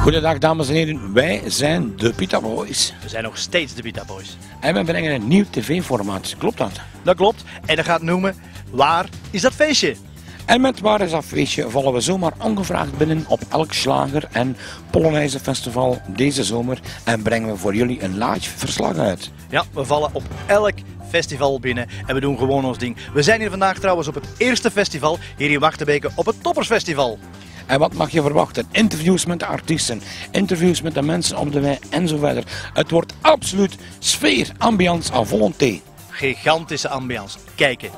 Goedendag dames en heren, wij zijn de Pita Boys. We zijn nog steeds de Pita Boys. En we brengen een nieuw tv-formaat, klopt dat? Dat klopt. En dat gaat noemen, waar is dat feestje? En met Waar is dat feestje vallen we zomaar ongevraagd binnen op elk slager- en Polonaise festival deze zomer. En brengen we voor jullie een live verslag uit. Ja, we vallen op elk festival binnen en we doen gewoon ons ding. We zijn hier vandaag trouwens op het eerste festival, hier in Wachtenbeke op het Toppersfestival. En wat mag je verwachten? Interviews met de artiesten, interviews met de mensen op de wei en zo verder. Het wordt absoluut sfeer, ambiance à volonté. Gigantische ambiance. Kijken.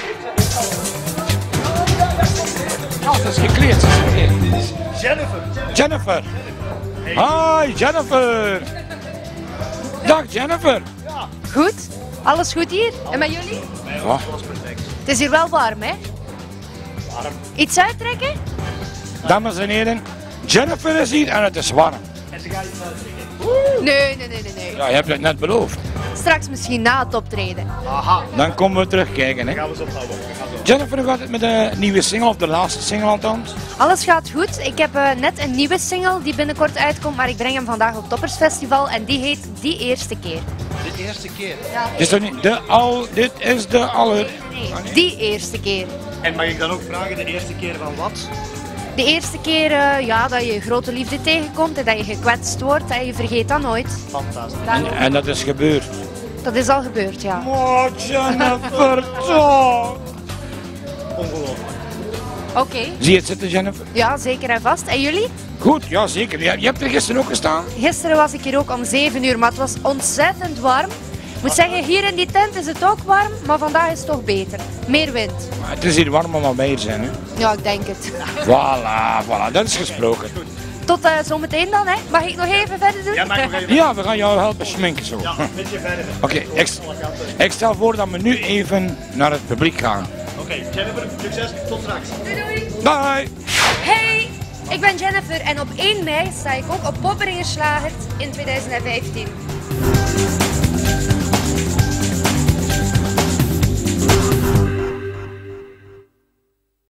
Ja, ze is gekleed, ze is gekleed. Jennifer. Jennifer. Hi Jennifer. Dag Jennifer. Goed? Alles goed hier? En met jullie? Ja. Alles perfect. Het is hier wel warm, hè? Warm. Iets uittrekken? Dames en heren, Jennifer is hier en het is warm. En ze gaat iets uitdrinken. Nee. Ja, je hebt het net beloofd. Straks misschien na het optreden. Aha. Dan komen we terugkijken. Hè. Gaan we eens ophouden. Jennifer, hoe gaat het met de nieuwe single, of de laatste single althans? Alles gaat goed. Ik heb net een nieuwe single die binnenkort uitkomt, maar ik breng hem vandaag op Toppersfestival en die heet Die Eerste Keer. De eerste keer. Ja, Dit is toch niet dit is de aller... nee, die eerste keer. En mag ik dan ook vragen, de eerste keer van wat? De eerste keer ja, dat je grote liefde tegenkomt en dat je gekwetst wordt en je vergeet dat nooit. Fantastisch. En dat is gebeurd. Dat is al gebeurd, ja. Oh, Jennifer, toch! Ongelooflijk. Oké. Zie je het zitten, Jennifer? Ja, zeker en vast. En jullie? Goed, ja zeker. Je hebt er gisteren ook gestaan? Gisteren was ik hier ook om 7 uur, maar het was ontzettend warm. Ik moet zeggen, hier in die tent is het ook warm, maar vandaag is het toch beter. Meer wind. Maar het is hier warm om wij hier zijn, hè? Ja, ik denk het. Voilà, dat is gesproken. Tot zometeen dan, hè. Mag ik nog even verder doen? Ja, mag ik nog even. Ja, we gaan jou helpen schminken zo. Ja, een beetje verder. Oké, ik stel voor dat we nu even naar het publiek gaan. Oké, Jennifer, succes. Tot straks. Doei. Bye! Hey, ik ben Jennifer en op 1 mei sta ik ook op Popperingenslagert in 2015.